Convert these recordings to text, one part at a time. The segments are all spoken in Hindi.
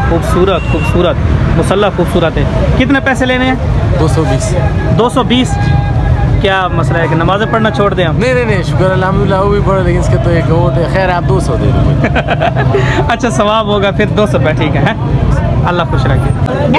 खूबसूरत खूबसूरत मुसल्ला खूबसूरत है। कितने पैसे लेने हैं? 220। 220। क्या मसला है कि नमाज़ें पढ़ना छोड़ दें हम? नहीं, शुक्र अल्हम्दुलिल्लाह वो भी पढ़ो, लेकिन इसके तो एक वो खैर आप 200 दे दो। अच्छा सवाब होगा फिर 200 रुपये, ठीक है? अल्लाह खुश रखे।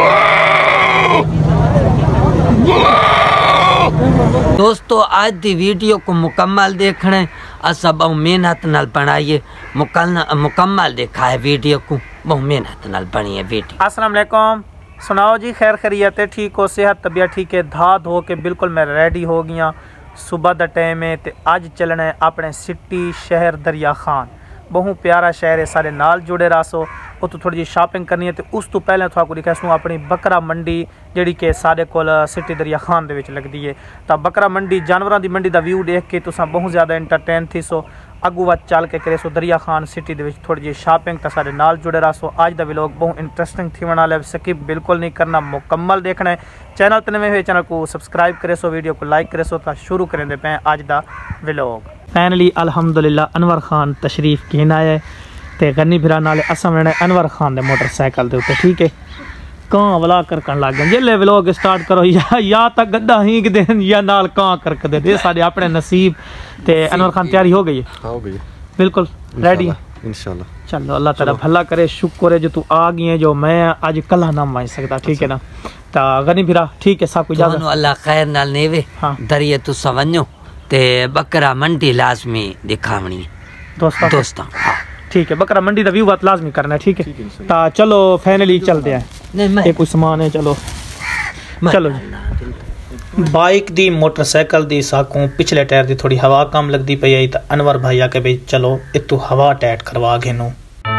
दोस्तों आज दी वीडियो को मुकम्मल देखने असा बहु मेहनत नाल बनाइए, मुकम्मल देखा है वीडियो को, बहु मेहनत नाल बनी है वीडियो। अस्सलाम वालेकुम। सुनाओ जी, खैर खैरियत है? ठीक हो? सेहत तबीयत ठीक है? धा धो के बिल्कुल मैं रेडी हो गया। सुबह का टाइम है तो अज चलना है अपने सिटी शहर दरिया खान। बहु प्यारा शहर है, सारे नाल जुड़े रहो। उतो थोड़ी जी शॉपिंग करनी है तो उस तो पहले थोड़ा दिखा सूँ अपनी बकरा मंडी जी कि साढ़े को सिटी दरिया खान दे विच लगती है। तो बकरा मंडी जानवरों की मंडी का व्यू देख के तुसा बहुत ज़्यादा इंटरटेन थी सो। अगू व चल के करे सो दरिया खान सिटी दे विच थोड़ी जी शॉपिंग तो सारे नाल जुड़े रहो। अज का व्लॉग बहुत इंटरेस्टिंग थी वाला है, स्किप बिल्कुल नहीं करना, मुकम्मल देखना है। चैनल पर नवे हुए चैनल को सबसक्राइब करे सो, वीडियो को लाइक करे सो। तो शुरू करें पे अज का व्लॉग। फाइनली अल्हम्दुलिल्लाह अनवर खान तशरीफ घेन आया ते गन्नी फिरा नाले असम लेने अनवर खान दे मोटरसाइकिल दे उत्ते, ठीक है? कां वला करकन लग गए जिले व्लॉग स्टार्ट करो या तो गड्ढा हींक देन या नाल कां करक दे साडे अपने नसीब। ते अनवर खान तैयारी हो गई है? हो गई बिल्कुल रेडी इंशाल्लाह। चलो अल्लाह ताला भला करे, शुक्र है जो तू आ गई है, जो मैं आज कला ना मान सकता, ठीक है ना? ता गनी फिरा ठीक है, सब कुछ अल्लाह खैर नाल नेवे। हाँ दरिया तू सवन्यो ते बकरा मंडी लाजमी दिखावनी दोस्तों। हाँ ठीक है, बकरा मंडी का व्यू बात लाजमी करना है, ठीक है? ता चलो फाइनली चलते हैं। ये कुछ सामान है, चलो चलो जी। बाइक दी मोटरसाइकिल दी साकों पिछले टायर दी थोड़ी हवा कम लगती पई आई तो अनवर भाई आके भाई चलो इतू हवा टाइट करवा घेनू।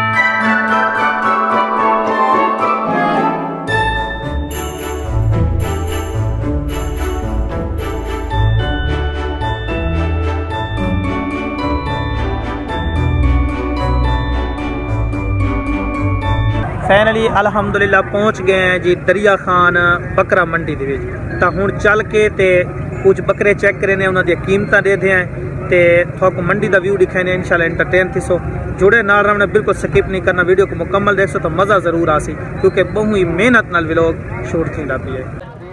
फाइनली अल्हम्दुलिल्लाह पहुँच गए हैं जी दरिया खान बकरा मंडी दे विच। तो हुण चल के ते कुछ बकरे चेक करे ने, उन्होंने कीमत दे दें ते थोड़ा मंडी का व्यू दिखाने इंशाल्लाह इंटरटेन थी सो। जुड़े नाल रहना, बिल्कुल स्किप नहीं करना, वीडियो को मुकम्मल देख सो तो मज़ा ज़रूर आसी, क्योंकि बहु ही मेहनत नाल व्लॉग शूट थी पई है।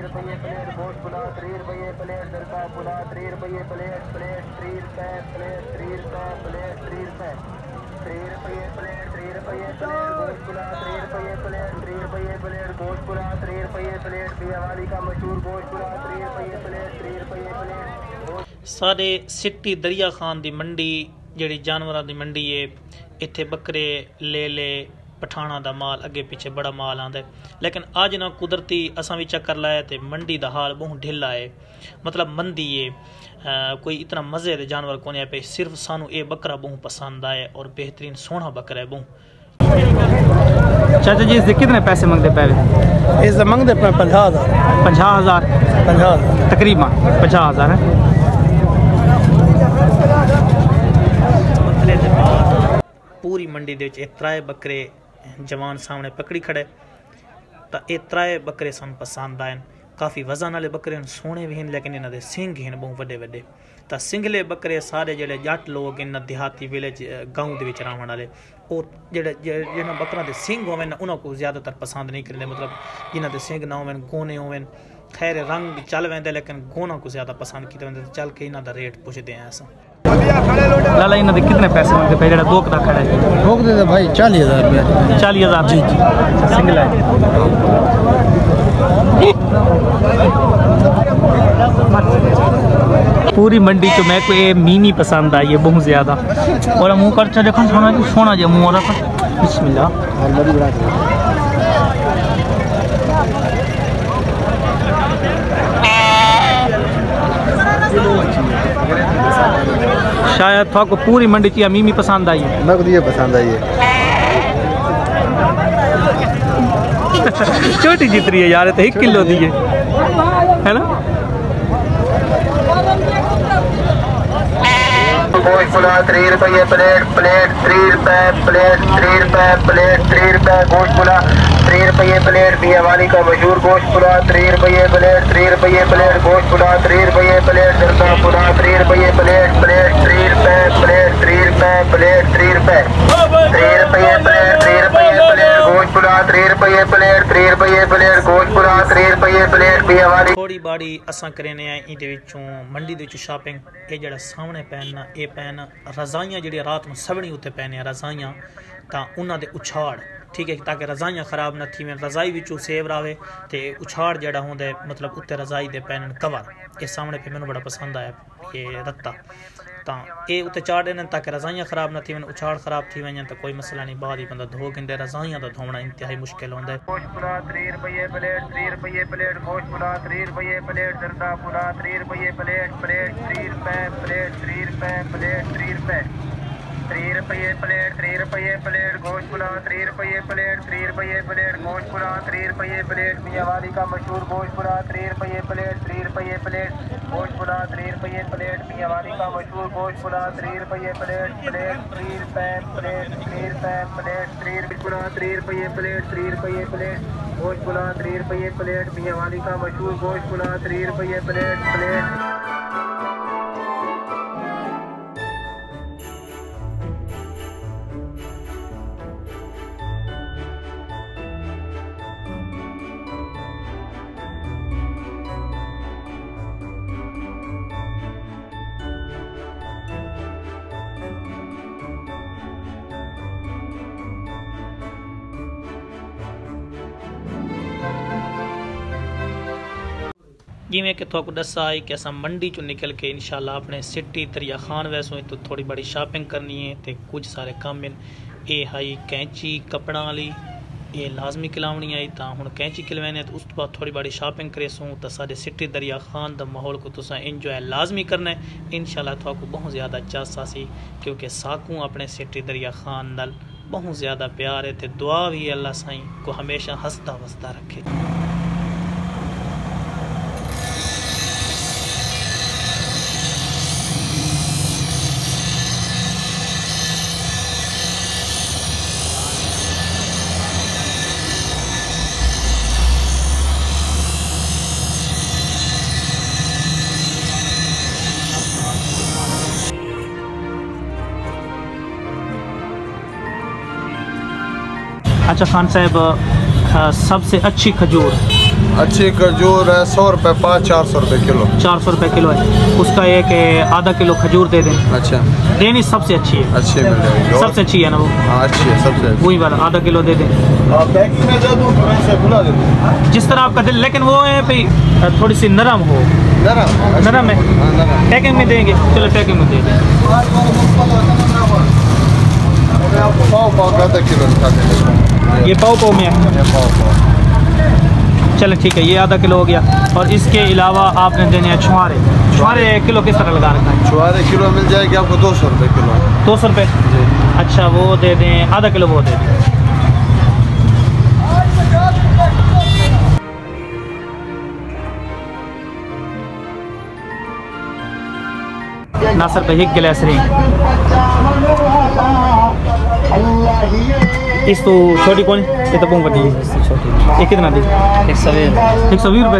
सारे सिटी दरिया खान की मंडी जी जानवरों की मंडी है, इत्थे बकरे ले पठाना का माल अगे पिछे बड़ा माल आता है। लेकिन अज ना कुदरती असा भी चक्कर लाया तो मंडी का हाल बहुत ढिला है, मतलब मंदी है। कोई इतना मज़े के जानवर को पे, सिर्फ सानू ये बकरा बहुत पसंद आया और बेहतरीन सोहना बकरा है बहुत। चाचा जी इसके कितने पैसे मंगते पहले? इस मंगते 50,000। 50,000 तकरीबन 50,000 है। पूरी मंडी दे विच त्राए बकरे जवान सामने पकड़ी खड़े, तो ये त्राए बकरे सन पसंद आए। काफ़ी वजन वाले बकरे सोहने भी हैं, लेकिन इन्हों के सिंग हैं बहुत वड्डे वड्डे। तो सिंगले बकरे सारे जेडे जट लोग इन देहाती विलेज गाँव के रहने वाले वो जिन्होंने बकरों के सिंग होवे उन्होंने ज़्यादातर पसंद नहीं करते, मतलब जिन्हों के सिंग ना होवन गोने होवन। खैर रंग चल वेंदे लेकिन गोना को ज़्यादा पसंद किया वेंदे। चल के इन्हों का रेट पूछते हैं अस। लाला इन्हों के कितने पैसे मंगते पे? जो दो का खड़ा है रोक दे भाई 40,000 रुपया। 40,000 जी जी सिंगल है। पूरी मंडी तो मैं को ये मीनी पसंद आई है बहुत ज़्यादा। और मुँह कर देखो सोना जो मुँह रख बिस्मिल्लाह। शायद थोड़ा पूरी मंडी की मीमी पसंद आई है। मेरे को ये पसंद आई है। छोटी जितनी है यार, तो 1 किलो दी है ना? गोश्त पुलाव 3 रुपये प्लेट, प्लेट 3 रुपये, प्लेट 3 रुपये, प्लेट 3 रुपये। गोश्त पुलाव 3 रुपये प्लेट, मियां वाली का मशहूर गोश्त पुलाव 3 रुपये प्लेट, 3 रुपये प्लेट। गोश्त पुलाव 3 रुपये प्लेट, दरका पुलाव 3 रुपये प्लेट, प्लेट 3 रुपये, प्लेट 3 रुपये, प्लेट 3 रुपये, 3 रुपये प्लेट, 3 रुपये प्लेट। गोश्त पुलाव 3 रुपये प्लेट 3 रुपये प्लेट गोश्त पुलाव 3 रुपये प्लेट बिया वाली थोड़ी बाड़ी असां करने हैं इहदे विचों मंडी दे विचों शॉपिंग ये जड़ा सामने पैन ये पैन रजाइयां जिहड़ी रात नूं सवणी उत्ते पैने रजाइयां तां उन्हां दे उछाड़ ठीक है ताकि रजाइयां खराब न थी रजाई विचों सेव रहे तो उछाड़ जड़ा होंदा मतलब उत्ते रजाई दे पैन कवर ये सामने पे मैनूं बड़ा पसंद आया ये रत्ता तां ये उत्ते चाड़ देने ताकि रजाइयां खराब न थी उछाड़ खराब थी वजन तो कोई मसला नहीं बाद ही बंदा धो गिंदे रजाइयां दा धोना इंतहाई मुश्किल होंदा है। गोश्त पुलाव 3 रुपये प्लेट 3 रुपये प्लेट गोश्त पुलाव 3 रुपये प्लेट जर्दा पुलाव 3 रुपये प्लेट प्लेट 3 रुपये प्लेट 3 रुपये प्लेट 3 रुपये 3 रुपये प्लेट 3 रुपये प्लेट गोश्त पुलाव 3 रुपये प्लेट 3 रुपये प्लेट गोश्त पुलाव 3 रुपये प्लेट मियां वाली का मशहूर गोश्त पुलाव 3 रुपये प्लेट 3 रुपये प्लेट गोश्त पुलाव 3 रुपये प्लेट मियां वाली का मशहूर गोश्त पुलाव 3 रुपये प्लेट प्लेट 3 रुपये प्लेट 3 रुपये प्लेट 3 रुपये पुलाव 3 रुपये प्लेट 3 रुपये प्लेट गोश्त पुलाव 3 रुपये प्लेट मियां वाली का मशहूर गोश्त पुलाव 3 रुपये प्लेट प्लेट। जिमें कि थोक दसा है कि अस मंडी चो निकल के इंशाल्लाह अपने सिटी दरिया खान वैसों तो थोड़ी बड़ी शॉपिंग करनी है तो कुछ सारे काम ये हाई कैंची कपड़ा वाली ये लाजमी खिलावनी आई तो हूँ कैंची खिलवाने तो उस बाद थोड़ी बड़ी शॉपिंग करेसूँ तो साढ़े सिटी दरिया खान द माहौल को तुसा इंजॉय लाजमी करना है इंशाल्लाह थोको बहुत ज़्यादा चासा सी क्योंकि साकूँ अपने सिटी दरिया खान नाल बहुत ज़्यादा प्यार है तो दुआ भी अल्लाह साईं को हमेशा हंसता वसदा रखे। अच्छा खान साहब सबसे अच्छी खजूर है 100 रुपये 400 रुपये किलो 400 रुपये किलो है उसका एक आधा किलो खजूर दे दें। अच्छा देनी सबसे अच्छी है अच्छी मिल जाएगी सबसे अच्छी है ना वो हाँ अच्छी है सबसे वही वाला आधा किलो दे दें जिस तरह आपका दिल लेकिन वो है भाई थोड़ी सी नरम हो नरम है पैकिंग में देंगे चलो पैकिंग में दे दें ये पाव में चलो ठीक है ये आधा किलो हो गया और इसके अलावा आपने देने हैं छुआरे किलो किस तरह लगा रखा है छुआरे किलो मिल जाएगी आपको 200 रुपये किलो 200 रुपये अच्छा वो दे दें आधा किलो वो दे दें नासर भाई एक गिलास इस तो छोटी कौन ये तो बड़ी छोटी ये कितना दी 120 रुपये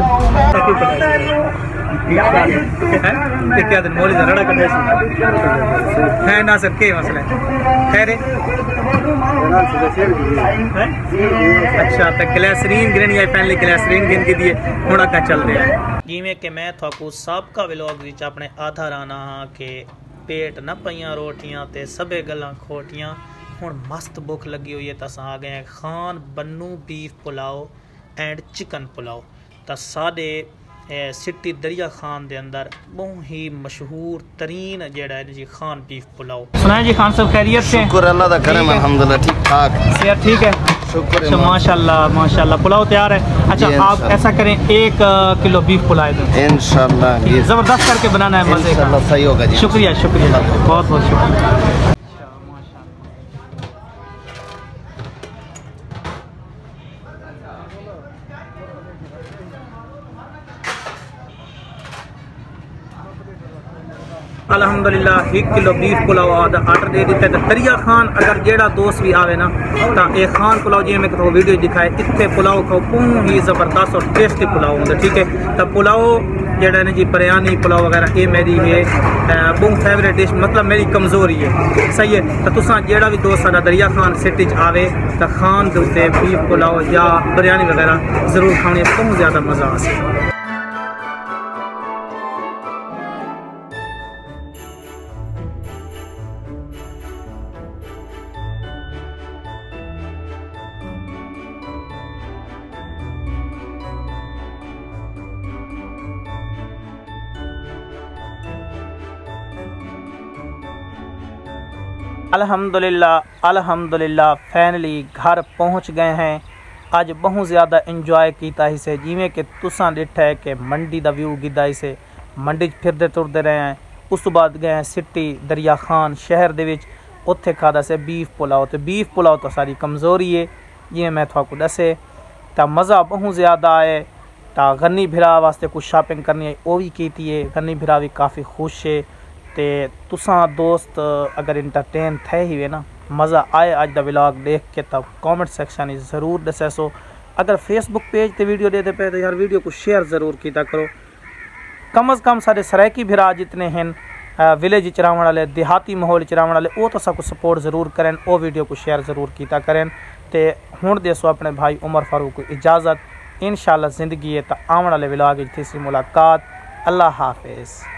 क्या दिन मोली रड़ा कर है ना सर के मसला खैर अच्छा तो ग्लैसरीन गिरनी है पहले ग्लैसरीन गिन के दिए थोड़ा का चल रहा है जिमें कि मैं थोकू सबका व्लॉग विच अपने आधा राना हाँ कि पेट न पईयां रोटियां ते सबे गल्लां खोटियां हुण मस्त भुख लगी हुई है तो अस आ गए हैं Khan Bannu beef pulao and chicken pulao तो साढ़े सिटी दरिया खान दे अंदर बहुत ही मशहूर तरीन जेड़ा है जी खान बीफ पुलाव सुनाए जी खान साहब खैरियत से शुक्र अल्लाह दा करम अल्हम्दुलिल्लाह ठीक ठाक सेहत ठीक है शुक्र है माशाल्लाह पुलाव तैयार है अच्छा आप ऐसा करें 1 किलो बीफ पुलाव दें इंशाल्लाह जबरदस्त करके बनाना है मजे का सही होगा जी शुक्रिया बहुत बहुत शुक्रिया। अल्हम्दुलिल्लाह 1 किलो बीफ पुलाव आर्डर दे दिता है। दरिया खान अगर जेड़ा दोस्त भी आवे ना तो ये खान पुलाव जी मैं तो वीडियो दिखाए इतने पुलाव खाओ बहुत ही ज़बरदस्त और टेस्टी पुलाव होंगे। ठीक है, तो पुलाव जेड़ा है जी बिरयानी पुलाव वगैरह ये मेरी है बहुत फेवरेट डिश, मतलब मेरी कमज़ोरी है। सही है, तो तुसा जेड़ा भी दोस्त साडा दरिया खान सिटी आवे तो खान के उत्ते बीफ पुलाव या बिरयानी वगैरह ज़रूर खाने, बहुत ज़्यादा मज़ा आ सके। अल्हम्दुलिल्लाह अल्हम्दुलिल्लाह फाइनली घर पहुंच गए हैं। आज बहुत ज़्यादा इंजॉय किया इसे, जिमें कि तुसा डिठा है कि मंडी का व्यू गिदा इसे, मंडी फिरते तुरते रहे हैं। उस तो बाद गए सिटी दरिया खान शहर दे विच, उत्थे खादा से बीफ पुलाव। तो बीफ पुलाव तो सारी कमज़ोरी है जिमें मैं थोड़ा दसे, तो मज़ा बहुत ज़्यादा आए। तो गन्नी भिरा वास्ते कुछ शॉपिंग करनी है वो भी की है, गन्नी भिरा भी काफ़ी खुश है। ते तुसा दोस्त अगर इंटरटेन थे ही वे ना मज़ा आए आज दा व्लॉग देख के, तब कमेंट सेक्शन में ज़रूर दसो। अगर फेसबुक पेज ते वीडियो देते पे तो यार वीडियो को शेयर ज़रूर किया करो। कम अज़ कम सारे सरायकी भिरा जितने हैं विलेज चरावन वाले देहाती माहौल चरावन वाले वो तो सबको सपोर्ट ज़रूर करें, वो वीडियो को शेयर ज़रूर किया करें। तो हुण देसो अपने भाई उमर फारूक को इजाज़त, इंशाअल्लाह ज़िंदगी है तो आने वाले व्लॉग थी मुलाकात। अल्लाह हाफिज़।